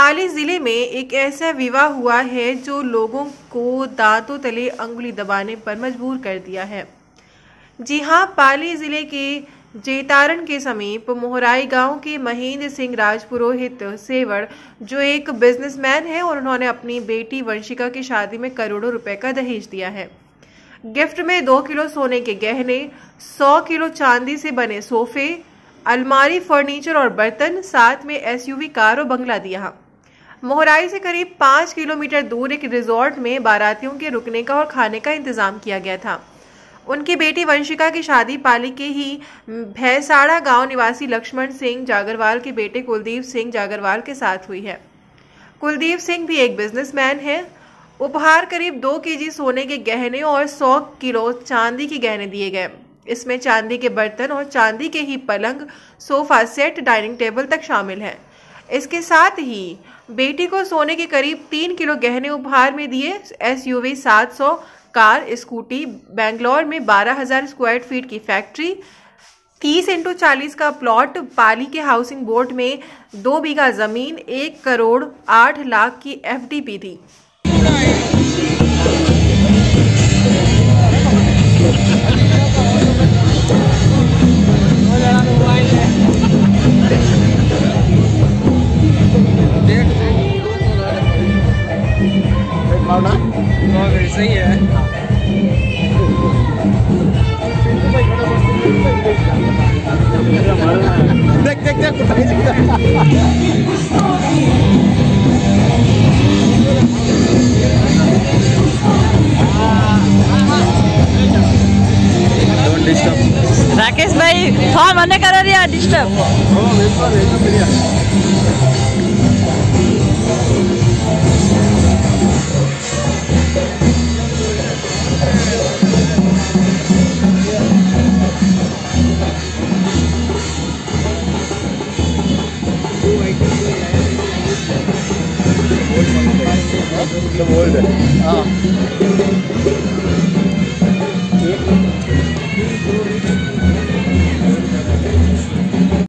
पाली जिले में एक ऐसा विवाह हुआ है जो लोगों को दांतों तले अंगुली दबाने पर मजबूर कर दिया है। जी हां, पाली जिले के जेतारण के समीप मोहराई गांव के महेंद्र सिंह राजपुरोहित सेवड़, जो एक बिजनेसमैन है, और उन्होंने अपनी बेटी वंशिका की शादी में करोड़ों रुपए का दहेज दिया है। गिफ्ट में 2 किलो सोने के गहने, 100 किलो चांदी से बने सोफे, अलमारी, फर्नीचर और बर्तन, साथ में एसयूवी कार और बंगला दिया। मोहराई से करीब 5 किलोमीटर दूर एक रिजॉर्ट में बारातियों के रुकने का और खाने का इंतजाम किया गया था। उनकी बेटी वंशिका की शादी पाली के ही भैंसाड़ा गांव निवासी लक्ष्मण सिंह जागरवाल के बेटे कुलदीप सिंह जागरवाल के साथ हुई है। कुलदीप सिंह भी एक बिजनेसमैन है। उपहार करीब 2 केजी सोने के गहने और 100 किलो चांदी के गहने दिए गए। इसमें चांदी के बर्तन और चांदी के ही पलंग, सोफा सेट, डाइनिंग टेबल तक शामिल है। इसके साथ ही बेटी को सोने के करीब 3 किलो गहने उपहार में दिए। एसयूवी 700 कार, स्कूटी, बेंगलोर में 12,000 स्क्वायर फीट की फैक्ट्री, 30x40 का प्लॉट, पाली के हाउसिंग बोर्ड में 2 बीघा जमीन, 1 करोड़ 8 लाख की एफडीपी थी। सही है। देख देख देख राकेश भाई हाँ मने कर रही है डिस्टर्ब। ओल्ड है।